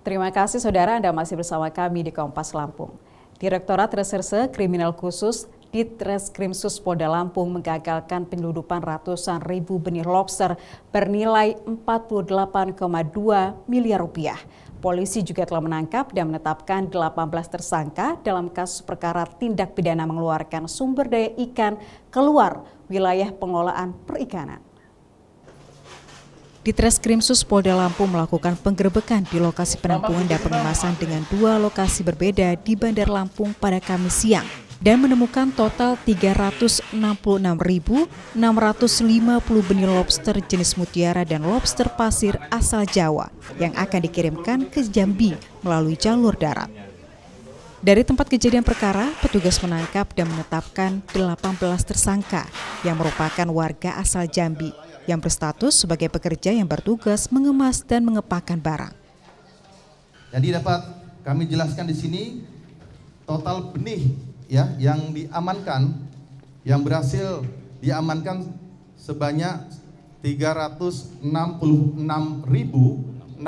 Terima kasih saudara, Anda masih bersama kami di Kompas Lampung. Direktorat Reserse Kriminal Khusus Ditreskrimsus Polda Lampung menggagalkan penyeludupan ratusan ribu benih lobster bernilai 48,2 miliar rupiah. Polisi juga telah menangkap dan menetapkan 18 tersangka dalam kasus perkara tindak pidana mengeluarkan sumber daya ikan keluar wilayah pengelolaan perikanan. Ditreskrimsus Polda Lampung melakukan penggerebekan di lokasi penampungan dan pengemasan dengan 2 lokasi berbeda di Bandar Lampung pada Kamis siang dan menemukan total 366.650 benih lobster jenis mutiara dan lobster pasir asal Jawa yang akan dikirimkan ke Jambi melalui jalur darat. Dari tempat kejadian perkara, petugas menangkap dan menetapkan 18 tersangka yang merupakan warga asal Jambi yang berstatus sebagai pekerja yang bertugas mengemas dan mengepakkan barang. Jadi dapat kami jelaskan di sini total benih ya yang diamankan, yang berhasil diamankan sebanyak 366.650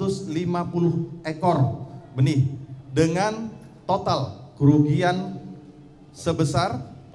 ekor benih dengan total kerugian sebesar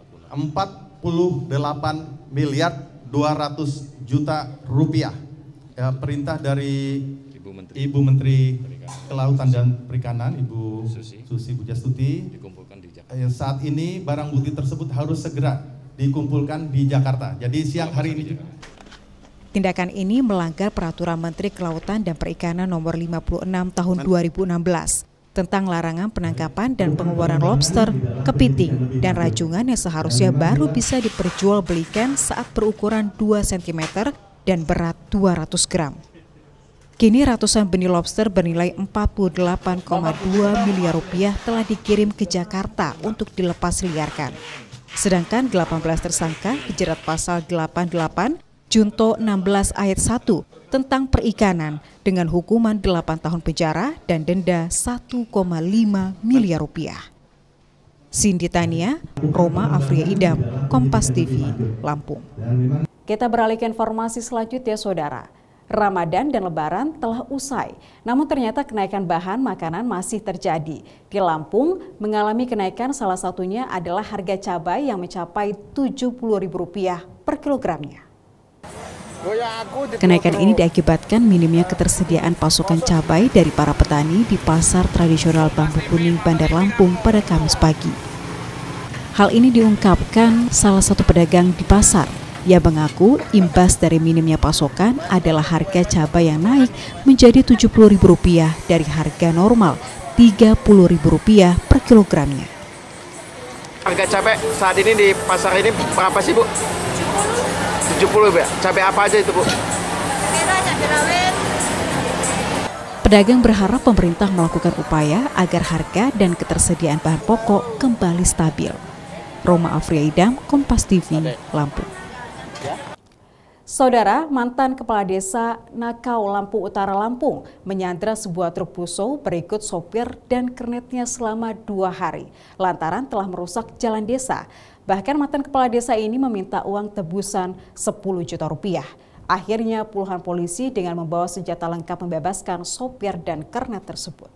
48 miliar 200 juta rupiah. Ya, perintah dari Ibu Menteri Kelautan dan Perikanan, Ibu Susi Pujastuti. Saat ini barang bukti tersebut harus segera dikumpulkan di Jakarta. Jadi siang hari ini. Tindakan ini melanggar Peraturan Menteri Kelautan dan Perikanan Nomor 56 Tahun 2016 tentang larangan penangkapan dan pengeluaran lobster, kepiting, dan rajungan yang seharusnya baru bisa diperjualbelikan saat berukuran 2 cm dan berat 200 gram. Kini ratusan benih lobster bernilai 48,2 miliar rupiah telah dikirim ke Jakarta untuk dilepas liarkan. Sedangkan 18 tersangka dijerat pasal 88 Junto 16 ayat 1 tentang perikanan dengan hukuman 8 tahun penjara dan denda 1,5 miliar rupiah. Cindy Tania, Roma Afria Idam, Kompas TV, Lampung. Kita beralih ke informasi selanjutnya, saudara. Ramadan dan Lebaran telah usai, namun ternyata kenaikan bahan makanan masih terjadi. Di Lampung mengalami kenaikan, salah satunya adalah harga cabai yang mencapai Rp70.000 per kilogramnya. Kenaikan ini diakibatkan minimnya ketersediaan pasokan cabai dari para petani di pasar tradisional Bambu Kuning, Bandar Lampung pada Kamis pagi. Hal ini diungkapkan salah satu pedagang di pasar. Ia mengaku imbas dari minimnya pasokan adalah harga cabai yang naik menjadi Rp70.000 dari harga normal Rp30.000 per kilogramnya. Harga cabai saat ini di pasar ini berapa sih, Bu? 70 ya? Cabai apa aja itu, Bu? Cabai rawit. Pedagang berharap pemerintah melakukan upaya agar harga dan ketersediaan bahan pokok kembali stabil. Roma Afria Idam, Kompas TV, Lampung. Saudara, mantan Kepala Desa Nakau, Lampung Utara, Lampung menyandra sebuah truk puso berikut sopir dan kernetnya selama 2 hari lantaran telah merusak jalan desa. Bahkan mantan kepala desa ini meminta uang tebusan Rp10 juta. Akhirnya puluhan polisi dengan membawa senjata lengkap membebaskan sopir dan kernet tersebut.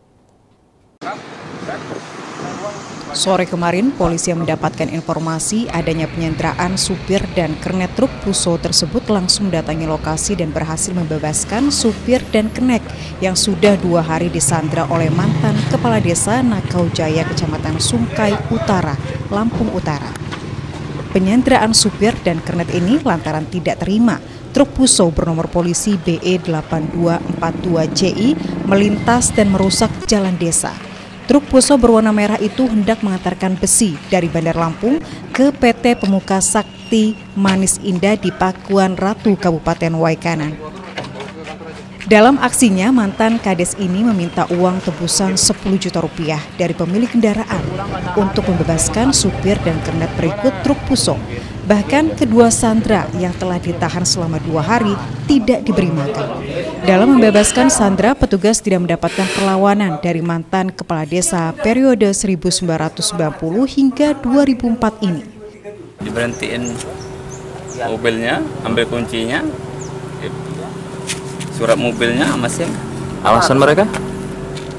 Sore kemarin, polisi yang mendapatkan informasi adanya penyanderaan supir dan kernet truk puso tersebut langsung mendatangi lokasi dan berhasil membebaskan supir dan kernet yang sudah 2 hari disandra oleh mantan Kepala Desa Nakau Jaya, Kecamatan Sungkai Utara, Lampung Utara. Penyanderaan supir dan kernet ini lantaran tidak terima truk puso bernomor polisi BE8242CI melintas dan merusak jalan desa. Truk puso berwarna merah itu hendak mengantarkan besi dari Bandar Lampung ke PT Pemuka Sakti Manis Indah di Pakuan Ratu, Kabupaten Waikanan. Dalam aksinya, mantan Kades ini meminta uang tebusan Rp10 juta dari pemilik kendaraan untuk membebaskan supir dan kernet berikut truk puso. Bahkan kedua sandera yang telah ditahan selama 2 hari tidak diberi makan. Dalam membebaskan sandera, petugas tidak mendapatkan perlawanan dari mantan kepala desa periode 1990 hingga 2004 ini. Diberhentiin mobilnya, ambil kuncinya, surat mobilnya masih. Alasan mereka?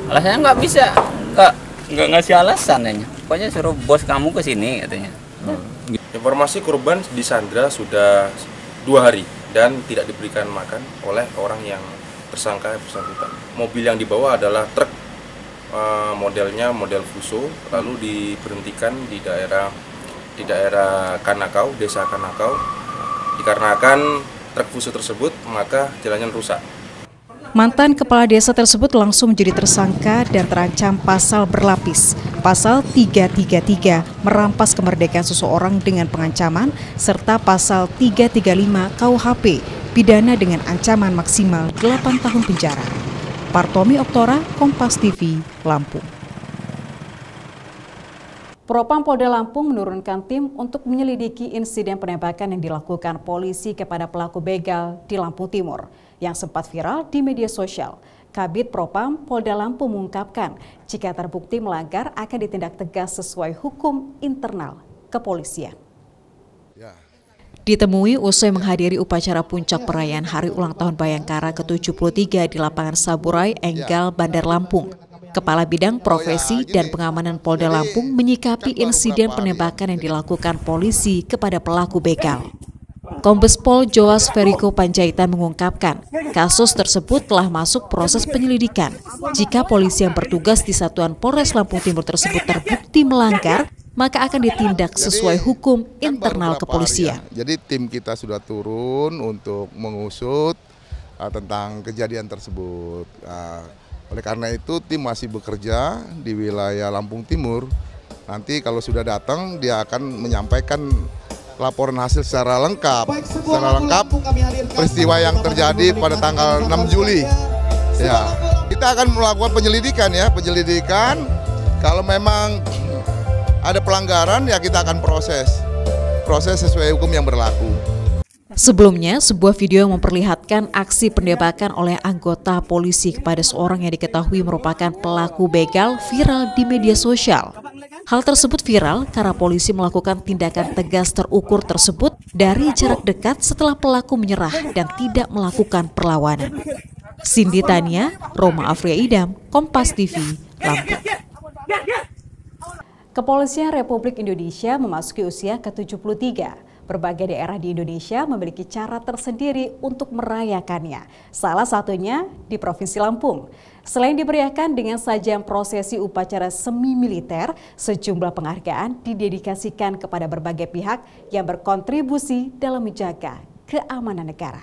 Alasannya nggak bisa, nggak ngasih alasan aja. Pokoknya suruh bos kamu ke sini katanya. Informasi korban disandra sudah 2 hari dan tidak diberikan makan oleh orang yang tersangka bersangkutan. Mobil yang dibawa adalah truk, modelnya model Fuso, lalu diberhentikan di daerah Kanakau, desa Kanakau. Dikarenakan truk Fuso tersebut, maka jalannya rusak. Mantan kepala desa tersebut langsung menjadi tersangka dan terancam pasal berlapis. Pasal 333 merampas kemerdekaan seseorang dengan pengancaman, serta pasal 335 KUHP pidana dengan ancaman maksimal 8 tahun penjara. Partomi Oktora, Kompas TV, Lampung. Propam Polda Lampung menurunkan tim untuk menyelidiki insiden penembakan yang dilakukan polisi kepada pelaku begal di Lampung Timur yang sempat viral di media sosial. Kabid Propam Polda Lampung mengungkapkan jika terbukti melanggar akan ditindak tegas sesuai hukum internal kepolisian. Ditemui usai menghadiri upacara puncak perayaan Hari Ulang Tahun Bayangkara ke-73 di lapangan Saburai, Enggal, Bandar Lampung. Kepala Bidang Profesi dan Pengamanan Polda Lampung menyikapi insiden penembakan yang dilakukan polisi kepada pelaku begal. Kombes Pol Joas Veriko Panjaitan mengungkapkan, kasus tersebut telah masuk proses penyelidikan. Jika polisi yang bertugas di Satuan Polres Lampung Timur tersebut terbukti melanggar, maka akan ditindak sesuai hukum internal kepolisian. Jadi tim kita sudah turun untuk mengusut tentang kejadian tersebut. Oleh karena itu tim masih bekerja di wilayah Lampung Timur. Nanti kalau sudah datang dia akan menyampaikan laporan hasil secara lengkap. Peristiwa yang terjadi pada tanggal 6 Juli. Ya, kita akan melakukan penyelidikan ya, kalau memang ada pelanggaran ya kita akan proses sesuai hukum yang berlaku. Sebelumnya, sebuah video yang memperlihatkan aksi penembakan oleh anggota polisi kepada seorang yang diketahui merupakan pelaku begal viral di media sosial. Hal tersebut viral karena polisi melakukan tindakan tegas terukur tersebut dari jarak dekat setelah pelaku menyerah dan tidak melakukan perlawanan. Cindy Tania, Roma Afria Idam, Kompas TV, Lampung. Kepolisian Republik Indonesia memasuki usia ke-73. Berbagai daerah di Indonesia memiliki cara tersendiri untuk merayakannya. Salah satunya di Provinsi Lampung. Selain diberiakan dengan sajian prosesi upacara semi militer, sejumlah penghargaan didedikasikan kepada berbagai pihak yang berkontribusi dalam menjaga keamanan negara.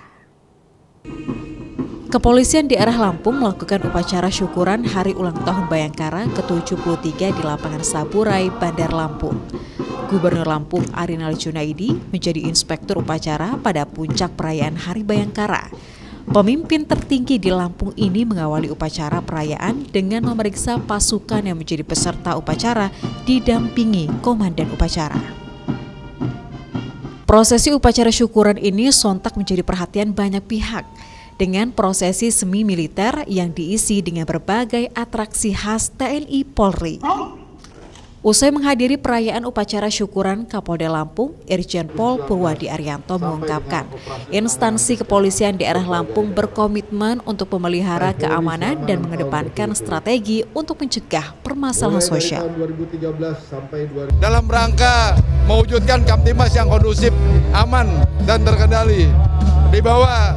Kepolisian daerah Lampung melakukan upacara syukuran Hari Ulang Tahun Bayangkara ke-73 di lapangan Saburai, Bandar Lampung. Gubernur Lampung Arinal Junaidi menjadi inspektur upacara pada puncak perayaan Hari Bayangkara. Pemimpin tertinggi di Lampung ini mengawali upacara perayaan dengan memeriksa pasukan yang menjadi peserta upacara didampingi komandan upacara. Prosesi upacara syukuran ini sontak menjadi perhatian banyak pihak dengan prosesi semi militer yang diisi dengan berbagai atraksi khas TNI Polri. Usai menghadiri perayaan upacara syukuran, Kapolda Lampung, Irjen Pol Purwadi Arianto mengungkapkan, instansi kepolisian daerah Lampung berkomitmen untuk memelihara keamanan dan mengedepankan strategi untuk mencegah permasalahan sosial. Dalam rangka mewujudkan Kamtimas yang kondusif, aman, dan terkendali, di bawah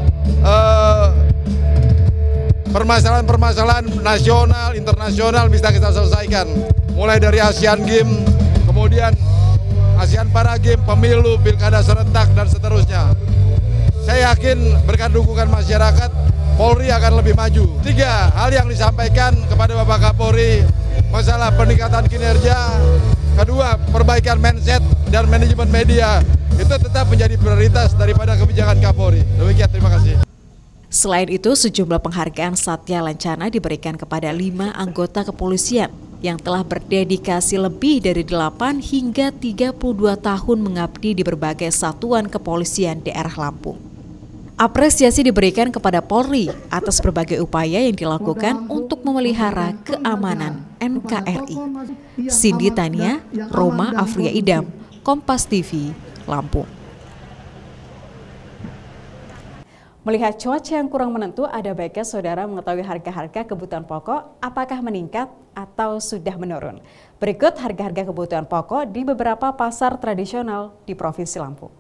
permasalahan-permasalahan nasional, internasional bisa kita selesaikan. Mulai dari Asian Games, kemudian Asian Para Games, pemilu, pilkada serentak, dan seterusnya. Saya yakin berkat dukungan masyarakat, Polri akan lebih maju. 3 hal yang disampaikan kepada Bapak Kapolri, masalah peningkatan kinerja, kedua perbaikan mindset dan manajemen media, itu tetap menjadi prioritas daripada kebijakan Kapolri. Demikian, terima kasih. Selain itu, sejumlah penghargaan Satya Lancana diberikan kepada 5 anggota kepolisian yang telah berdedikasi lebih dari 8 hingga 32 tahun mengabdi di berbagai satuan kepolisian daerah Lampung. Apresiasi diberikan kepada Polri atas berbagai upaya yang dilakukan untuk memelihara keamanan NKRI. Cindy Tania, Roma Afria Idam, Kompas TV, Lampung. Melihat cuaca yang kurang menentu, ada baiknya saudara mengetahui harga-harga kebutuhan pokok apakah meningkat atau sudah menurun. Berikut harga-harga kebutuhan pokok di beberapa pasar tradisional di Provinsi Lampung.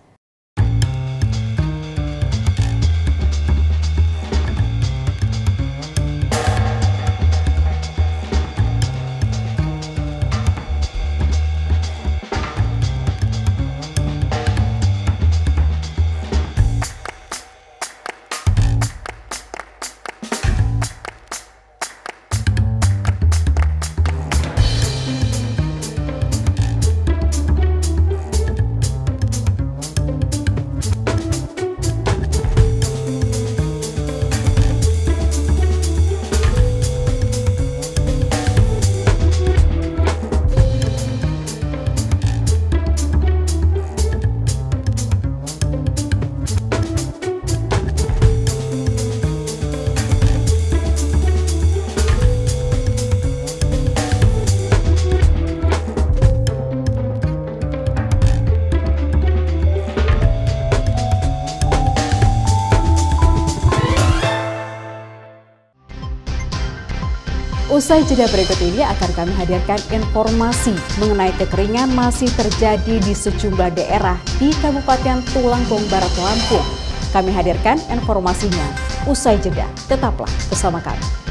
Usai jeda berikut ini akan kami hadirkan informasi mengenai kekeringan masih terjadi di sejumlah daerah di Kabupaten Tulungagung Barat Lampung. Kami hadirkan informasinya usai jeda. Tetaplah bersama kami.